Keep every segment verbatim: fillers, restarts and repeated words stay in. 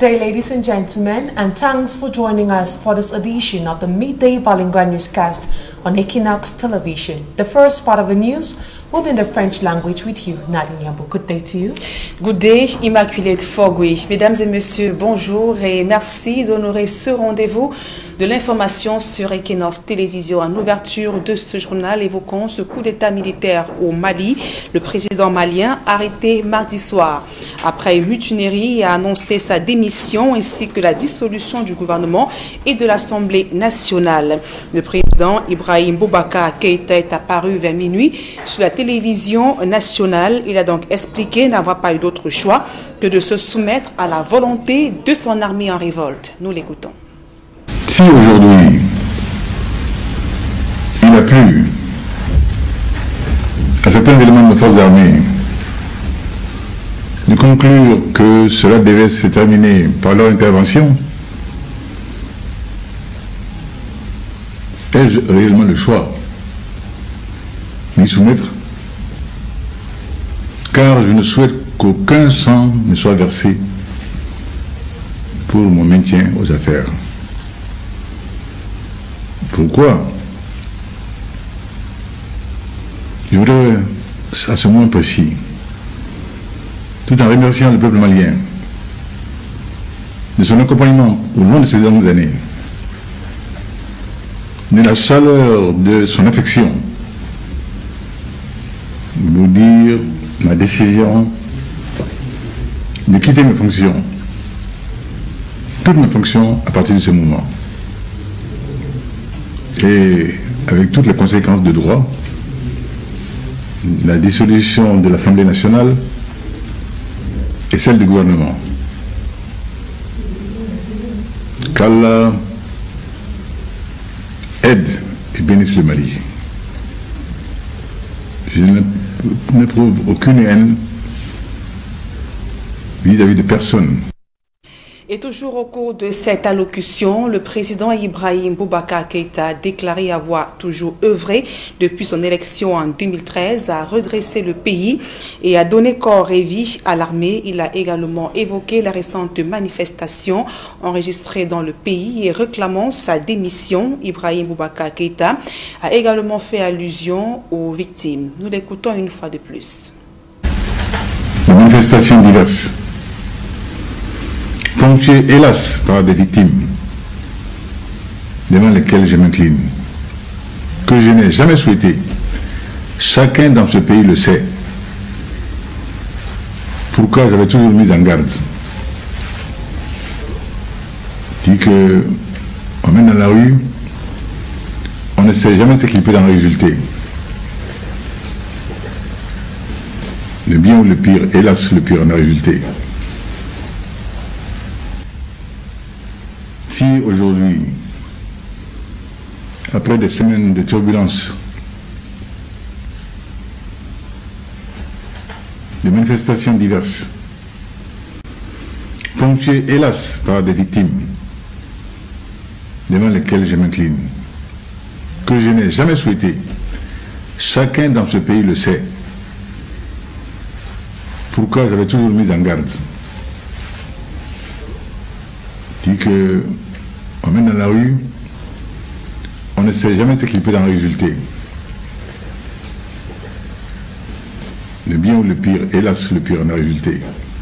day, ladies and gentlemen, and thanks for joining us for this edition of the Midday Bilingual Newscast on Equinox Television. The first part of the news will be in the French language with you, Nadine Yambo. Good day to you. Good day, Immaculate Fogui. Mesdames et messieurs, bonjour et merci d'honorer ce rendez-vous de l'information sur Equinox Télévision. En ouverture de ce journal, évoquons ce coup d'état militaire au Mali. Le président malien, arrêté mardi soir après une mutinerie, a annoncé sa démission ainsi que la dissolution du gouvernement et de l'Assemblée nationale. Le président Ibrahim Boubacar Keïta est apparu vers minuit sur la télévision nationale. Il a donc expliqué n'avoir pas eu d'autre choix que de se soumettre à la volonté de son armée en révolte. Nous l'écoutons. Si aujourd'hui, il a plu à certains éléments de nos forces armées de conclure que cela devait se terminer par leur intervention, ai-je réellement le choix d'y soumettre? Car je ne souhaite qu'aucun sang ne soit versé pour mon maintien aux affaires. Pourquoi? Je voudrais, à ce moment précis, tout en remerciant le peuple malien de son accompagnement au long de ces longues années, de la chaleur de son affection, vous dire ma décision de quitter mes fonctions, toutes mes fonctions à partir de ce moment. Et avec toutes les conséquences de droit, la dissolution de l'Assemblée nationale et celle du gouvernement. Qu'Allah aide et bénisse le Mali. Je n'éprouve aucune haine vis-à-vis de personne. Et toujours au cours de cette allocution, le président Ibrahim Boubacar Keïta a déclaré avoir toujours œuvré depuis son élection en deux mille treize à redresser le pays et à donner corps et vie à l'armée. Il a également évoqué la récente manifestation enregistrée dans le pays et réclamant sa démission. Ibrahim Boubacar Keïta a également fait allusion aux victimes. Nous l'écoutons une fois de plus. Les manifestations diverses, ponctuées hélas par des victimes devant lesquelles je m'incline, que je n'ai jamais souhaité. Chacun dans ce pays le sait. Pourquoi j'avais toujours mis en garde. Dit que on mène dans la rue, on ne sait jamais ce qui peut en résulter. Le bien ou le pire, hélas le pire en a résulté. Si aujourd'hui, après des semaines de turbulences, de manifestations diverses, ponctuées hélas par des victimes devant lesquelles je m'incline, que je n'ai jamais souhaité, chacun dans ce pays le sait. Pourquoi j'avais toujours mis en garde. Dit que on mène dans la rue, on ne sait jamais ce qui peut en résulter. Le bien ou le pire, hélas le pire en a résulté.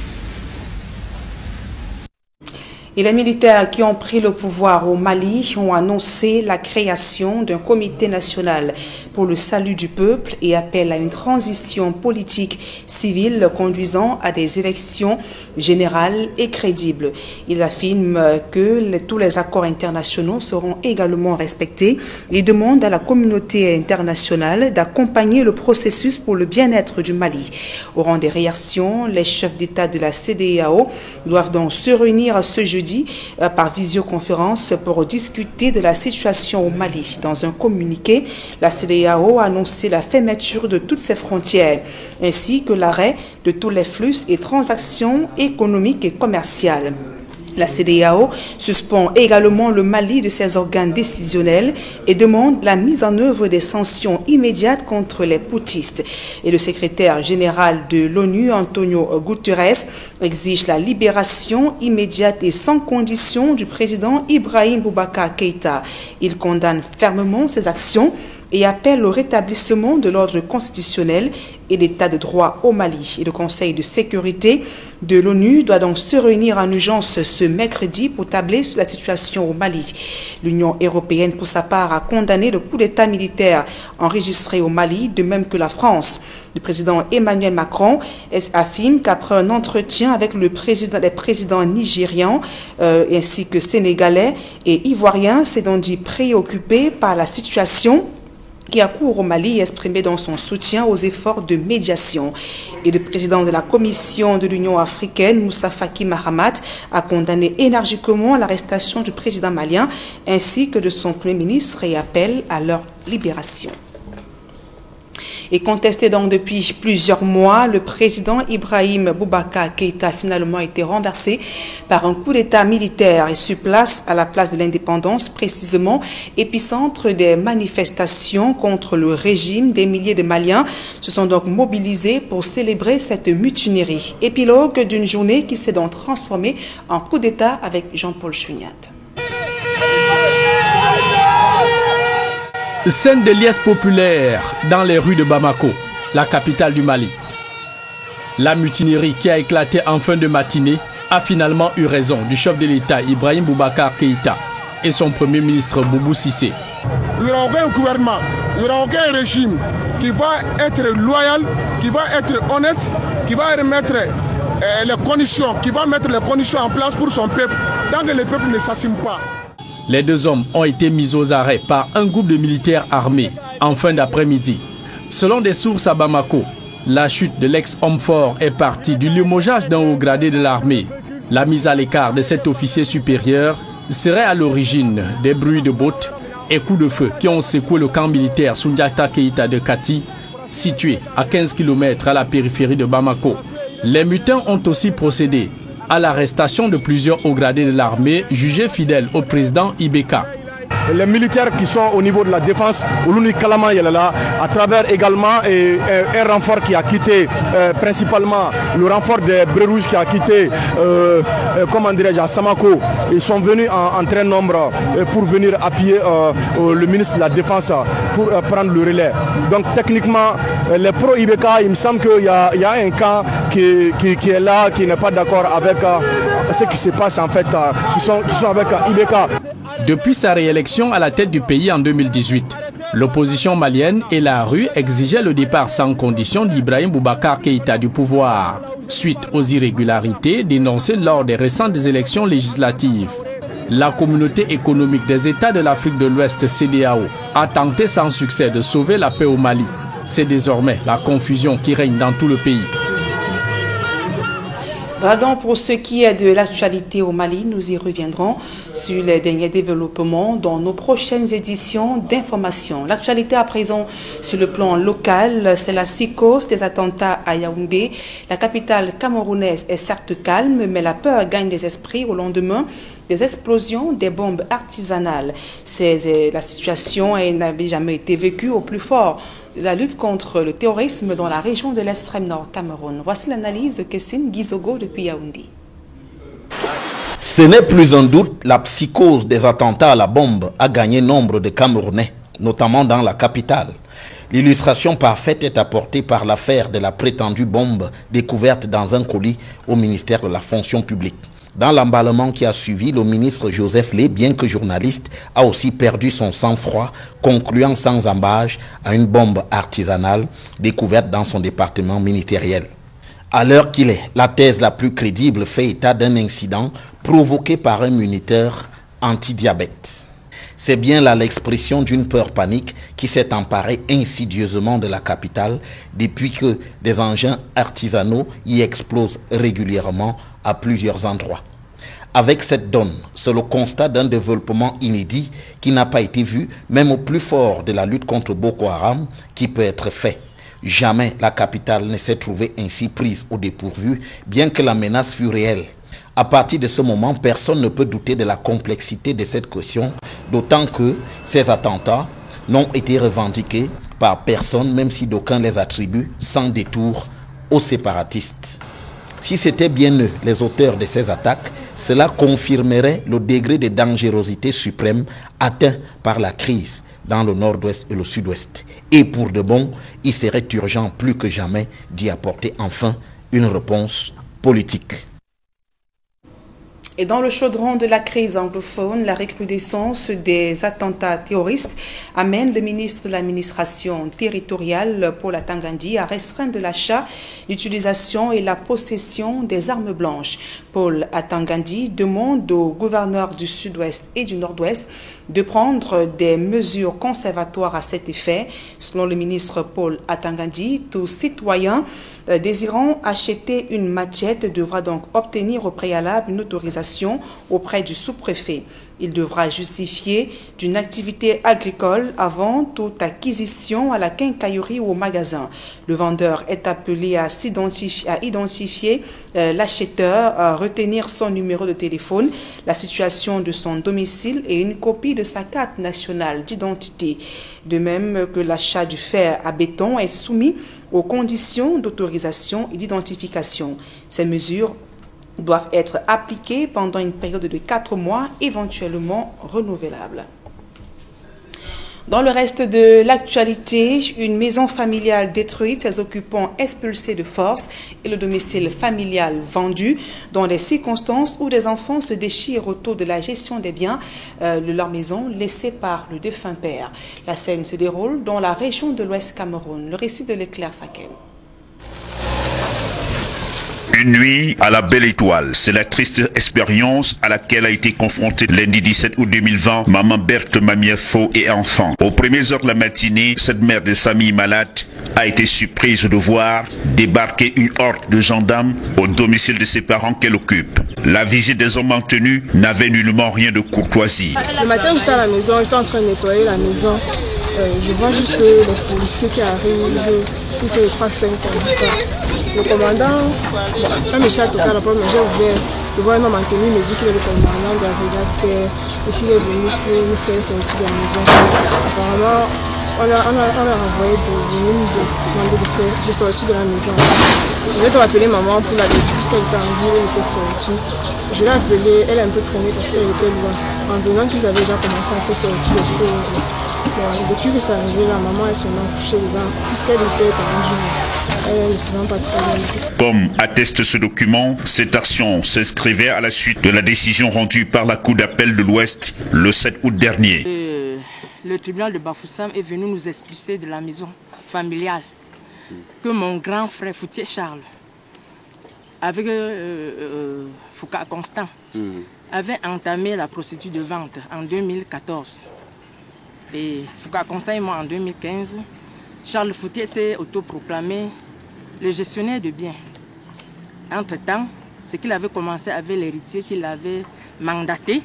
Et les militaires qui ont pris le pouvoir au Mali ont annoncé la création d'un comité national pour le salut du peuple et appellent à une transition politique civile conduisant à des élections générales et crédibles. Ils affirment que les, tous les accords internationaux seront également respectés et demandent à la communauté internationale d'accompagner le processus pour le bien-être du Mali. Au rang des réactions, les chefs d'État de la C D E A O doivent donc se réunir ce jeudi par visioconférence pour discuter de la situation au Mali. Dans un communiqué, la C D E A O a annoncé la fermeture de toutes ses frontières, ainsi que l'arrêt de tous les flux et transactions économiques et commerciales. La C D A O suspend également le Mali de ses organes décisionnels et demande la mise en œuvre des sanctions immédiates contre les putschistes. Et le secrétaire général de l'ONU, Antonio Guterres, exige la libération immédiate et sans condition du président Ibrahim Boubacar Keïta. Il condamne fermement ces actions et appelle au rétablissement de l'ordre constitutionnel et l'état de droit au Mali. Et le Conseil de sécurité de l'ONU doit donc se réunir en urgence ce mercredi pour tabler sur la situation au Mali. L'Union européenne, pour sa part, a condamné le coup d'État militaire enregistré au Mali, de même que la France. Le président Emmanuel Macron affirme qu'après un entretien avec le président, les présidents nigérians euh, ainsi que sénégalais et ivoiriens, s'est donc dit préoccupé par la situation qui a cours au Mali et exprimé dans son soutien aux efforts de médiation. Et le président de la Commission de l'Union africaine, Moussa Faki Mahamat, a condamné énergiquement l'arrestation du président malien ainsi que de son premier ministre et appelle à leur libération. Et contesté donc depuis plusieurs mois, le président Ibrahim Boubacar Keïta a finalement été renversé par un coup d'État militaire et sur place à la place de l'indépendance, précisément épicentre des manifestations contre le régime. Des milliers de Maliens se sont donc mobilisés pour célébrer cette mutinerie. Épilogue d'une journée qui s'est donc transformée en coup d'État avec Jean-Paul Chouignat. Scène de liesse populaire dans les rues de Bamako, la capitale du Mali. La mutinerie qui a éclaté en fin de matinée a finalement eu raison du chef de l'État Ibrahim Boubacar Keïta et son premier ministre Boubou Cissé. Il n'y aura aucun gouvernement, il n'y aura aucun régime qui va être loyal, qui va être honnête, qui va remettre euh, les conditions, qui va mettre les conditions en place pour son peuple, tant que le peuple ne s'assume pas. Les deux hommes ont été mis aux arrêts par un groupe de militaires armés en fin d'après-midi. Selon des sources à Bamako, la chute de l'ex-homme fort est partie du limogeage d'un haut gradé de l'armée. La mise à l'écart de cet officier supérieur serait à l'origine des bruits de bottes et coups de feu qui ont secoué le camp militaire Soundiata Keïta de Kati, situé à quinze kilomètres à la périphérie de Bamako. Les mutins ont aussi procédé à l'arrestation de plusieurs hauts gradés de l'armée jugés fidèles au président Ibeka. Les militaires qui sont au niveau de la défense, à travers également et, et, un renfort qui a quitté, euh, principalement le renfort des Brés Rouges qui a quitté, euh, euh, comment dirais-je, à Samako. Ils sont venus en, en très nombre euh, pour venir appuyer euh, euh, le ministre de la Défense pour euh, prendre le relais. Donc techniquement, euh, les pro-Ibeka, il me semble qu'il y, y a un camp qui, qui, qui est là, qui n'est pas d'accord avec euh, ce qui se passe en fait, euh, qui, sont, qui sont avec euh, Ibeka. Depuis sa réélection à la tête du pays en deux mille dix-huit, l'opposition malienne et la rue exigeaient le départ sans condition d'Ibrahim Boubacar Keïta du pouvoir, suite aux irrégularités dénoncées lors des récentes élections législatives. La communauté économique des États de l'Afrique de l'Ouest, C D A O, a tenté sans succès de sauver la paix au Mali. C'est désormais la confusion qui règne dans tout le pays. Voilà donc pour ce qui est de l'actualité au Mali, nous y reviendrons sur les derniers développements dans nos prochaines éditions d'information. L'actualité à présent sur le plan local, c'est la psychose des attentats à Yaoundé. La capitale camerounaise est certes calme, mais la peur gagne des esprits au lendemain des explosions des bombes artisanales. C'est la situation n'avait jamais été vécue au plus fort de la lutte contre le terrorisme dans la région de l'extrême nord Cameroun. Voici l'analyse de Kessine Gizogo depuis Yaoundé. Ce n'est plus un doute, la psychose des attentats à la bombe a gagné nombre de Camerounais, notamment dans la capitale. L'illustration parfaite est apportée par l'affaire de la prétendue bombe découverte dans un colis au ministère de la Fonction publique. Dans l'emballement qui a suivi, le ministre Joseph Lé, bien que journaliste, a aussi perdu son sang-froid, concluant sans embâche à une bombe artisanale découverte dans son département ministériel. À l'heure qu'il est, la thèse la plus crédible fait état d'un incident provoqué par un minuteur anti-diabète. C'est bien là l'expression d'une peur panique qui s'est emparée insidieusement de la capitale depuis que des engins artisanaux y explosent régulièrement à plusieurs endroits. Avec cette donne, c'est le constat d'un développement inédit qui n'a pas été vu, même au plus fort de la lutte contre Boko Haram, qui peut être fait. Jamais la capitale ne s'est trouvée ainsi prise au dépourvu, bien que la menace fût réelle. À partir de ce moment, personne ne peut douter de la complexité de cette question, d'autant que ces attentats n'ont été revendiqués par personne, même si d'aucuns les attribuent sans détour aux séparatistes. Si c'était bien eux, les auteurs de ces attaques, cela confirmerait le degré de dangerosité suprême atteint par la crise dans le nord-ouest et le sud-ouest. Et pour de bon, il serait urgent plus que jamais d'y apporter enfin une réponse politique. Et dans le chaudron de la crise anglophone, la recrudescence des attentats terroristes amène le ministre de l'administration territoriale, Paul Atangandi, à restreindre l'achat, l'utilisation et la possession des armes blanches. Paul Atangandi demande aux gouverneurs du sud-ouest et du nord-ouest de prendre des mesures conservatoires à cet effet. Selon le ministre Paul Atangandi, tout citoyen euh, désirant acheter une machette devra donc obtenir au préalable une autorisation auprès du sous-préfet. Il devra justifier d'une activité agricole avant toute acquisition à la quincaillerie ou au magasin. Le vendeur est appelé à s'identifier, à identifier euh, l'acheteur, à retenir son numéro de téléphone, la situation de son domicile et une copie de sa carte nationale d'identité. De même que l'achat du fer à béton est soumis aux conditions d'autorisation et d'identification. Ces mesures doivent être appliquées pendant une période de quatre mois, éventuellement renouvelable. Dans le reste de l'actualité, une maison familiale détruite, ses occupants expulsés de force et le domicile familial vendu dans des circonstances où des enfants se déchirent autour de la gestion des biens euh, de leur maison laissés par le défunt père. La scène se déroule dans la région de l'Ouest Cameroun. Le récit de l'Éclair Sakem. Une nuit à la belle étoile, c'est la triste expérience à laquelle a été confrontée lundi dix-sept août deux mille vingt maman Berthe Mamiefo et enfant. Aux premières heures de la matinée, cette mère de famille malade a été surprise de voir débarquer une horde de gendarmes au domicile de ses parents qu'elle occupe. La visite des hommes en tenue n'avait nullement rien de courtoisie. Le matin, j'étais à la maison, j'étais en train de nettoyer la maison. Euh, je vois juste les policiers qui arrivent, ils se croient cinq comme ça. Le commandant, bon, un monsieur a toqué à la porte, mais j'ai ouvert. Je vois un homme en tenue, il me dit qu'il est le commandant de la brigade terre et qu'il est venu pour nous faire sortir de la maison. Apparemment, on a, on a, on a envoyé de venir nous demander de, faire, de sortir de la maison. Je vais te rappeler maman pour la dire, puisqu'elle était en ville, elle était sortie. Je l'ai appelée, elle a un peu traîné parce qu'elle était loin. En venant qu'ils avaient déjà commencé à faire sortir des choses. Bon, depuis que c'est arrivé, la maman est seulement couchée dedans, puisqu'elle était tendue. Elle ne se sent pas très bien. Comme atteste ce document, cette action s'inscrivait à la suite de la décision rendue par la Cour d'appel de l'Ouest le sept août dernier. Euh, le tribunal de Bafoussam est venu nous expulser de la maison familiale que mon grand frère Foutier Charles, avec euh, euh, Foucault Constant, mmh. avait entamé la procédure de vente en deux mille quatorze. Et Foucault Constant et moi en deux mille quinze, Charles Foutier s'est autoproclamé le gestionnaire de biens. Entre-temps, ce qu'il avait commencé avec l'héritier qu'il avait mandaté,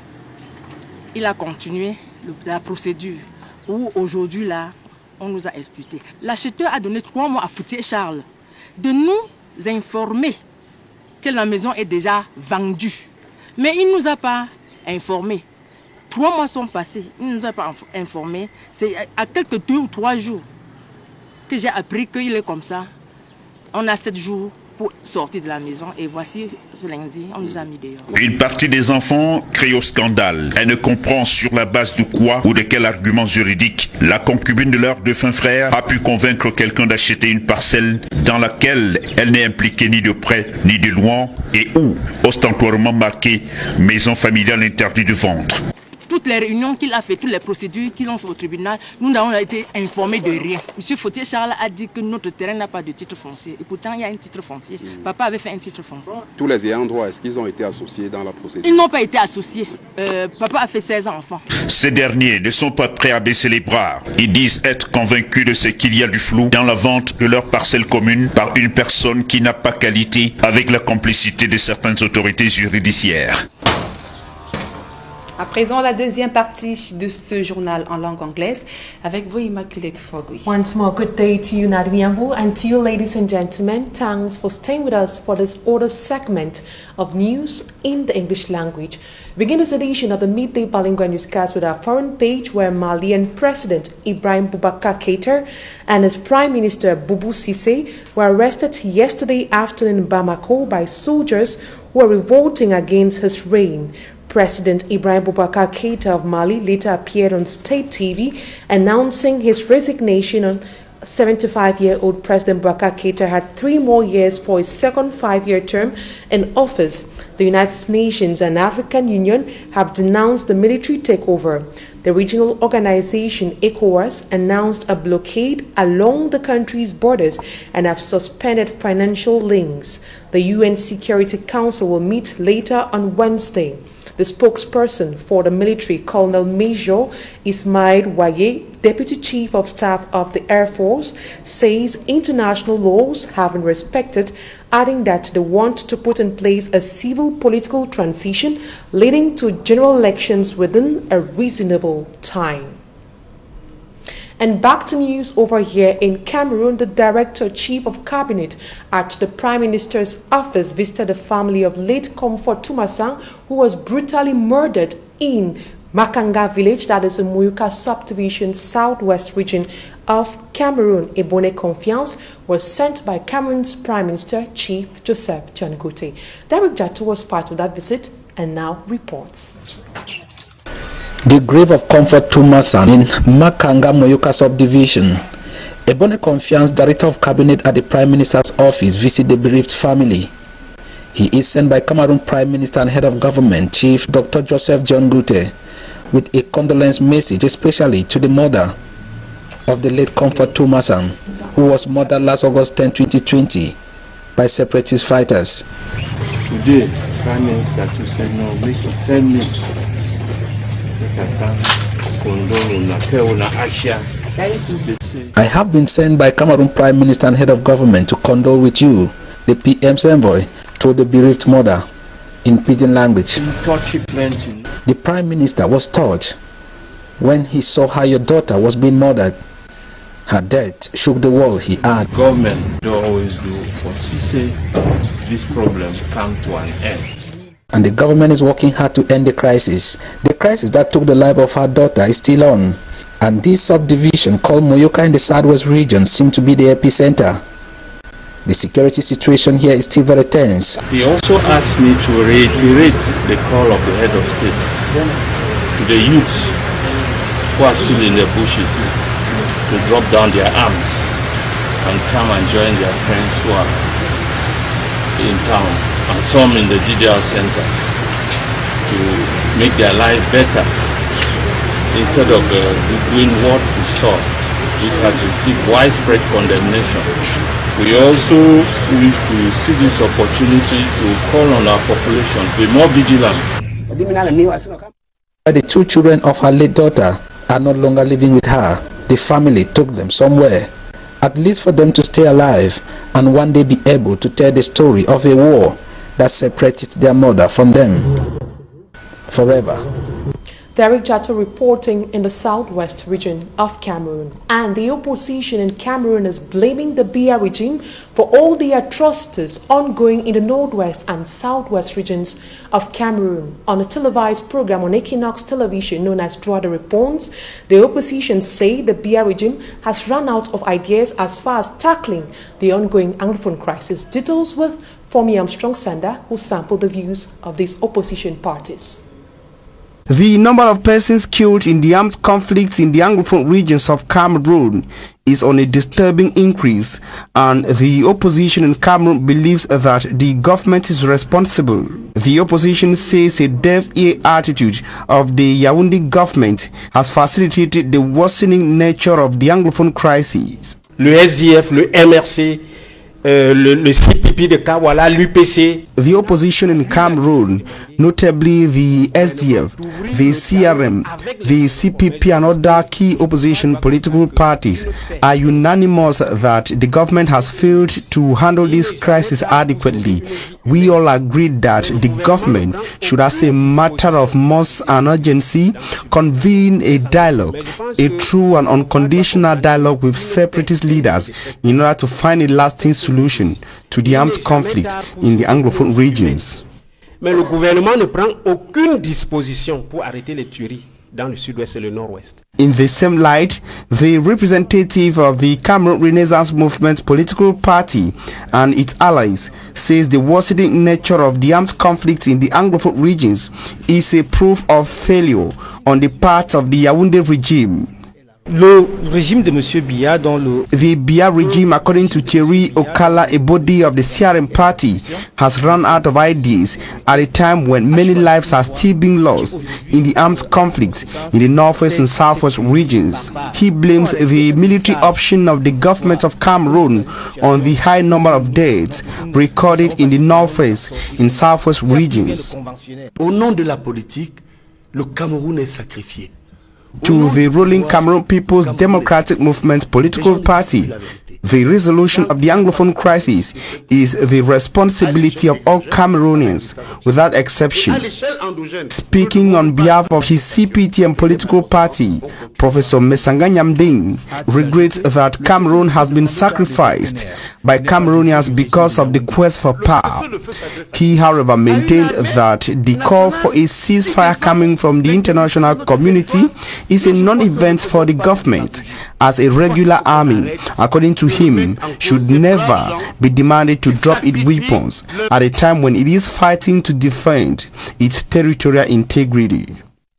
il a continué le, la procédure où aujourd'hui là, on nous a expliqué. L'acheteur a donné trois mois à Foutier Charles de nous informer que la maison est déjà vendue. Mais il ne nous a pas informés. Trois mois sont passés, il ne nous a pas informés. C'est à quelques deux ou trois jours que j'ai appris qu'il est comme ça. On a sept jours pour sortir de la maison et voici ce lundi, on nous a mis dehors. Une partie des enfants crie au scandale. Elle ne comprend sur la base de quoi ou de quel argument juridique la concubine de leur défunt frère a pu convaincre quelqu'un d'acheter une parcelle dans laquelle elle n'est impliquée ni de près ni de loin et où, ostentatoirement marquée, maison familiale interdite de vendre. Toutes les réunions qu'il a fait, toutes les procédures qu'ils ont fait au tribunal, nous n'avons été informés de rien. Monsieur Foutier Charles a dit que notre terrain n'a pas de titre foncier. Et pourtant, il y a un titre foncier. Papa avait fait un titre foncier. Tous les ayants droit, est-ce qu'ils ont été associés dans la procédure? Ils n'ont pas été associés. Euh, papa a fait seize enfants. Ces derniers ne sont pas prêts à baisser les bras. Ils disent être convaincus de ce qu'il y a du flou dans la vente de leur parcelle commune par une personne qui n'a pas qualité avec la complicité de certaines autorités judiciaires. À présent, la deuxième partie de ce journal en langue anglaise avec vous, Immaculate Fogui. Once more, good day to you, Nadinyambu, and to you, ladies and gentlemen. Thanks for staying with us for this other segment of news in the English language. Begin this edition of the Midday Bilingual Newscast with our foreign page, where Malian President Ibrahim Boubacar Keïta and his Prime Minister Boubou Cissé were arrested yesterday afternoon in Bamako by soldiers who were revolting against his reign. President Ibrahim Boubacar Keïta of Mali later appeared on state T V announcing his resignation. On seventy-five-year-old President Boubacar Keïta had three more years for his second five-year term in office. The United Nations and African Union have denounced the military takeover. The regional organization ECOWAS announced a blockade along the country's borders and have suspended financial links. The U N Security Council will meet later on Wednesday. The spokesperson for the military, Colonel Major Ismail Waye, Deputy Chief of Staff of the Air Force, says international laws have been respected, adding that they want to put in place a civil political transition leading to general elections within a reasonable time. And back to news over here in Cameroon. The Director Chief of Cabinet at the Prime Minister's office visited the family of late Comfort Tumasang, who was brutally murdered in Makanga village, that is in Muyuka subdivision, southwest region of Cameroon. A bonne confiance was sent by Cameroon's Prime Minister, Chief Joseph John Goute. Derek Jatto was part of that visit and now reports. The grave of Comfort Tumasang in Makanga Moyoka subdivision. Ebone Confiance, Director of Cabinet at the Prime Minister's office, visited the bereaved family. He is sent by Cameroon Prime Minister and Head of Government, Chief Doctor Joseph John Goute, with a condolence message, especially to the mother of the late Comfort Tumasang, who was murdered last August tenth, twenty twenty, by separatist fighters. Today, Prime Minister to say no, make it send me. I have been sent by Cameroon Prime Minister and Head of Government to condole with you, the P M's envoy, to the bereaved mother, in pidgin language. The Prime Minister was touched when he saw how your daughter was being murdered. Her death shook the world, he added. Government don't always do for Cissé, this problem come to an end. And the government is working hard to end the crisis. The crisis that took the life of her daughter is still on. And this subdivision called Moyoka in the southwest region seems to be the epicenter. The security situation here is still very tense. He also asked me to reiterate the call of the head of state to the youths who are still in the bushes to drop down their arms and come and join their friends who are in town, and some in the D D R center, to make their life better instead of uh, doing what we saw. It has received widespread condemnation. We also wish to see this opportunity to call on our population to be more vigilant. The two children of her late daughter are no longer living with her. The family took them somewhere, at least for them to stay alive and one day be able to tell the story of a war that separated their mother from them forever. Derek Jatto reporting in the southwest region of Cameroon. And the opposition in Cameroon is blaming the Biya regime for all the atrocities ongoing in the northwest and southwest regions of Cameroon. On a televised program on Equinox Television known as Droit de Réponse, the opposition say the Biya regime has run out of ideas as far as tackling the ongoing Anglophone crisis. Details with Fomi Armstrong Sander, who sampled the views of these opposition parties. The number of persons killed in the armed conflicts in the Anglophone regions of Cameroon is on a disturbing increase, and the opposition in Cameroon believes that the government is responsible. The opposition says a deaf ear attitude of the Yaoundé government has facilitated the worsening nature of the Anglophone crisis. Le S D F, le M R C, Uh, le, le C P P de Kawala, l'U P C. The opposition in Cameroon, notably the S D F, the C R M, the C P P and other key opposition political parties are unanimous that the government has failed to handle this crisis adequately. We all agreed that the government should, as a matter of most and urgency, convene a dialogue, a true and unconditional dialogue with separatist leaders in order to find a lasting solution to the armed conflict in the Anglophone regions. Mais le gouvernement ne prend aucune disposition pour arrêter les tueries dans le sud-ouest et le nord-ouest. In the same light, the representative of the Cameroon Renaissance Movement political party and its allies says the worsening nature of the armed conflict in the Anglophone regions is a proof of failure on the part of the Yaoundé regime. Le régime de Monsieur Biya, dont le The Biya regime, according to Thierry Okala, a body of the C R M party, has run out of ideas at a time when many lives are still being lost in the armed conflict in the northwest and southwest regions. He blames the military option of the government of Cameroon on the high number of deaths recorded in the northwest and southwest regions. Au nom de la politique, le Cameroun est sacrifié. To the ruling Cameroon People's Democratic Movement political party, the resolution of the Anglophone crisis is the responsibility of all Cameroonians without exception. Speaking on behalf of his C P T M political party, Professor Mesanga Nyamding regrets that Cameroon has been sacrificed by Cameroonians because of the quest for power. He, however, maintained that the call for a ceasefire coming from the international community is a non-event for the government, as a regular army, according to him, should never be demanded to drop its weapons at a time when it is fighting to defend its territorial integrity.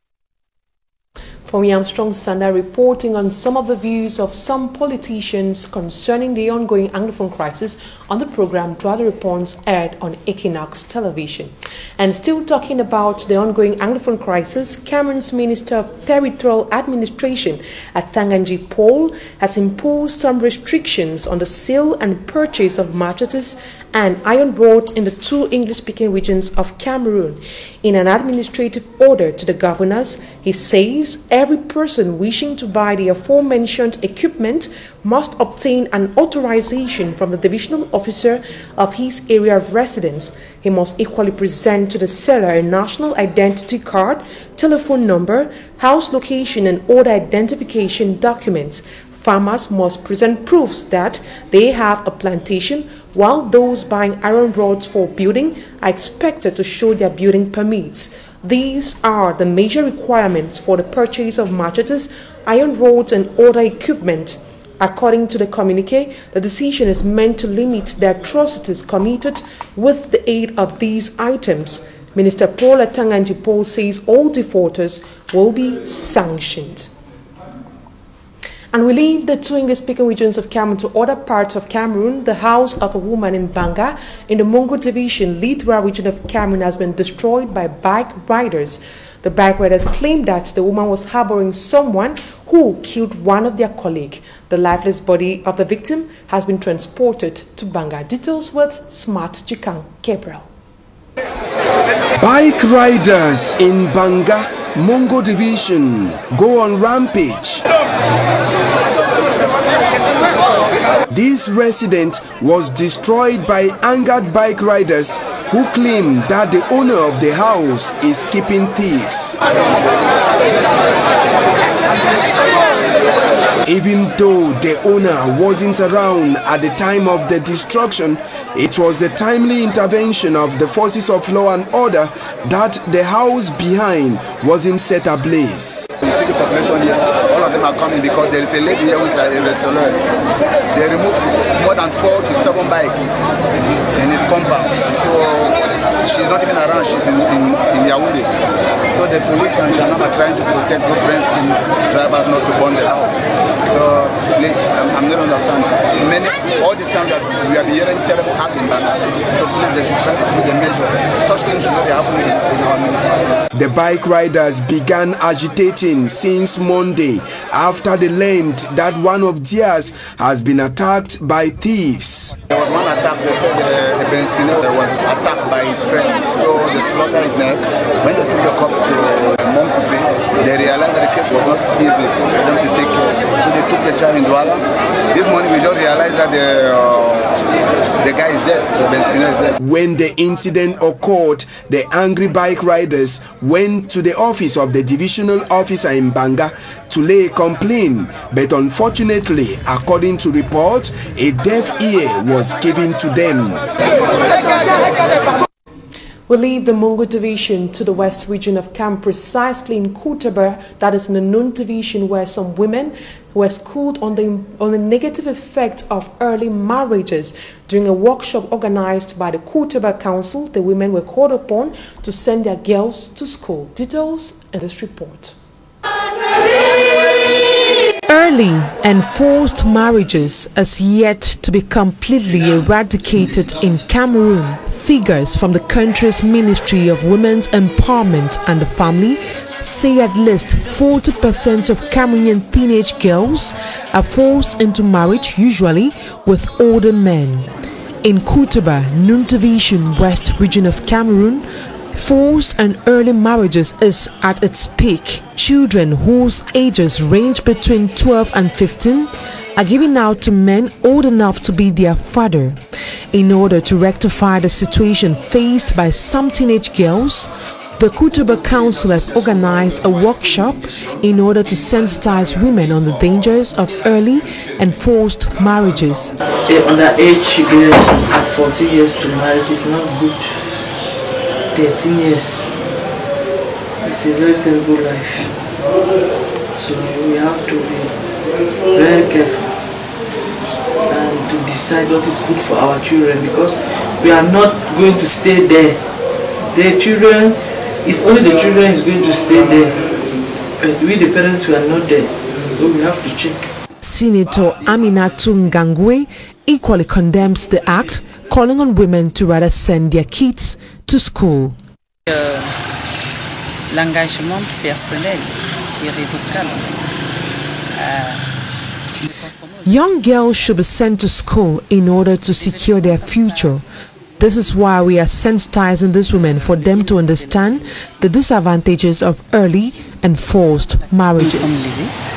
From Armstrong Sanda reporting on some of the views of some politicians concerning the ongoing Anglophone crisis on the program Droit de Réponse aired on Equinox Television. And still talking about the ongoing Anglophone crisis, Cameroon's Minister of Territorial Administration at Tanganji Paul has imposed some restrictions on the sale and purchase of machetes and iron rods in the two English-speaking regions of Cameroon. In an administrative order to the governors, he says every person wishing to buy the aforementioned equipment must obtain an authorization from the divisional officer of his area of residence. He must equally present to the seller a national identity card, telephone number, house location, and other identification documents. Farmers must present proofs that they have a plantation, while those buying iron rods for building are expected to show their building permits. These are the major requirements for the purchase of machetes, iron rods, and other equipment. According to the communique, the decision is meant to limit the atrocities committed with the aid of these items. Minister Paul Atanganji Paul says all defaulters will be sanctioned. And we leave the two English-speaking regions of Cameroon to other parts of Cameroon. The house of a woman in Banga, in the Mongo Division, Lithra region of Cameroon, has been destroyed by bike riders. The bike riders claim that the woman was harboring someone who killed one of their colleagues. The lifeless body of the victim has been transported to Banga. Details with Smart Jikang Gabriel. Bike riders in Banga, Mongo Division, go on rampage. This resident was destroyed by angered bike riders who claim that the owner of the house is keeping thieves. Even though the owner wasn't around at the time of the destruction, it was the timely intervention of the forces of law and order that the house behind wasn't set ablaze. You see the population here, all of them are coming because there is a lady here with a restaurant. They removed more than four to seven bikes in his compound. So she's not even around, she's in, in, in Yaoundé. So the police and gendarmes are trying to protect good friends and drivers not to burn the house. So please, I'm, I'm not understanding. Many, all this time that we are hearing terrible acts in Banga. So please, they should try to put a measure. Such things should not be happening in our municipality. The bike riders began agitating since Monday after they learned that one of theirs has been attacked by thieves. There was one attack, they said uh, Ben Spinell was attacked by his friend. So they slaughtered his neck. When they took the cops to uh, Monkupe, they realized that the case was not easy for them to take care. So they took the child in Douala. This morning we just realized that the, uh, The guy is dead. The Benzina is dead. When the incident occurred, the angry bike riders went to the office of the divisional officer in Banga to lay a complaint, but unfortunately, according to reports, a deaf ear was given to them. We leave the Mungo division to the west region of Cameroon, precisely in Koutaba, that is in the Nun division, where some women were schooled on the, on the negative effect of early marriages. During a workshop organized by the Koutaba Council, the women were called upon to send their girls to school. Details in this report. Early and forced marriages is yet to be completely eradicated in Cameroon. Figures from the country's Ministry of Women's Empowerment and the Family say at least forty percent of Cameroonian teenage girls are forced into marriage, usually with older men. In Koutaba, Nun Division, West region of Cameroon, forced and early marriages is at its peak. Children whose ages range between twelve and fifteen are given out to men old enough to be their father. In order to rectify the situation faced by some teenage girls, the Koutaba Council has organized a workshop in order to sensitize women on the dangers of early and forced marriages. The underage girl at fourteen years to marriage is not good. thirteen years, it's a very terrible life. So we have to be very careful and to decide what is good for our children, because we are not going to stay there. The children, it's only the children is going to stay there, but we the parents, we are not there, so we have to check. Senator Aminatu Ngangwe equally condemns the act, calling on women to rather send their kids to school. Euh, L'engagement personnel irrévocable. Euh, Young girls should be sent to school in order to secure their future. This is why we are sensitizing these women for them to understand the disadvantages of early and forced marriages.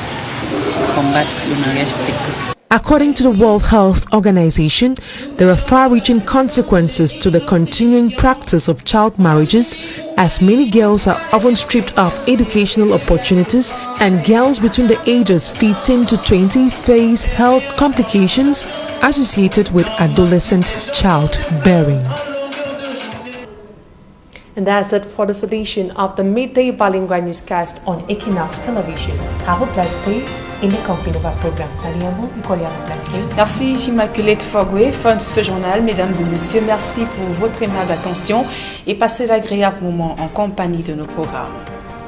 According to the World Health Organization, there are far-reaching consequences to the continuing practice of child marriages, as many girls are often stripped of educational opportunities, and girls between the ages fifteen to twenty face health complications associated with adolescent childbearing. And that's it for this edition of the Midday Bilingual Newscast on Equinox Television. Have a blessed day in the company of our programs. Merci Immaculée Fogwe. Fin de ce journal, mesdames et messieurs. Merci pour votre aimable attention et passez d'agréables moments en compagnie de nos programmes.